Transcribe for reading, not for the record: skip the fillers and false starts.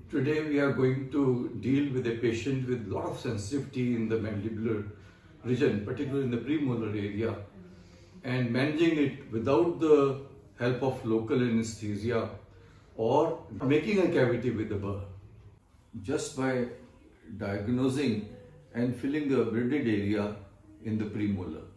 Today we are going to deal with a patient with a lot of sensitivity in the mandibular region, particularly in the premolar area, and managing it without the help of local anesthesia or making a cavity with a burr. Just by diagnosing and filling the beaded area in the premolar.